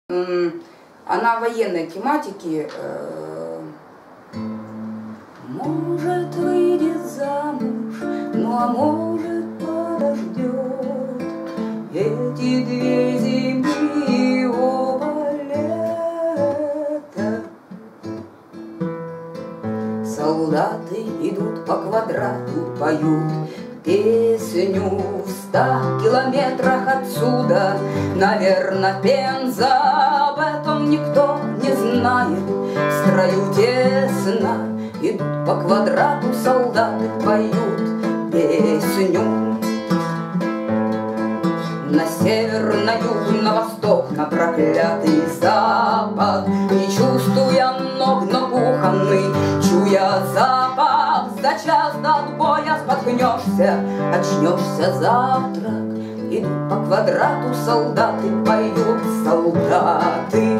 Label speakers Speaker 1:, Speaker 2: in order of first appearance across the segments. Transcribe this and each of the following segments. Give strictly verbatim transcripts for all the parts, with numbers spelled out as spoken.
Speaker 1: Она военной тематики. Может, выйдет замуж, ну а может, подождет эти две зимы и оба лета. Солдаты идут по квадрату, поют песню в ста километрах отсюда. Наверно, Пенза, об этом никто не знает. В строю тесно идут по квадрату солдаты, поют песню. На север, на юг, на восток, на проклятый запад, не чувствуя ног, но кухонный, чуя запах, за час до отбоя споткнешься, очнешься завтра. Идут по квадрату солдаты, поют солдаты.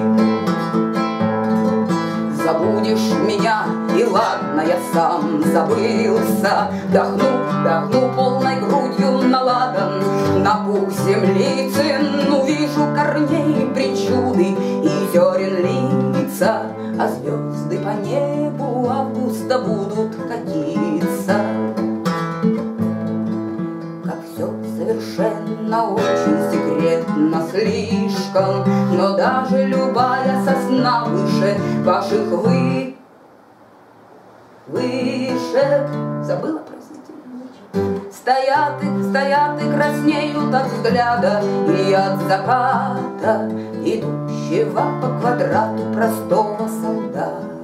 Speaker 1: Забудешь меня, и ладно, я сам забылся. Вдохну, вдохну полной грудью на ладан, на пух землицы, увижу корней причуды и зерен лица, а звезды по небу августа будут катиться. Как все совершенно очень секретно слишком, но даже любая сосна выше ваших вы... вышек. Забыла, простите. Стоят и, стоят и краснеют от взгляда и от заката, идущего по квадрату простого солдата.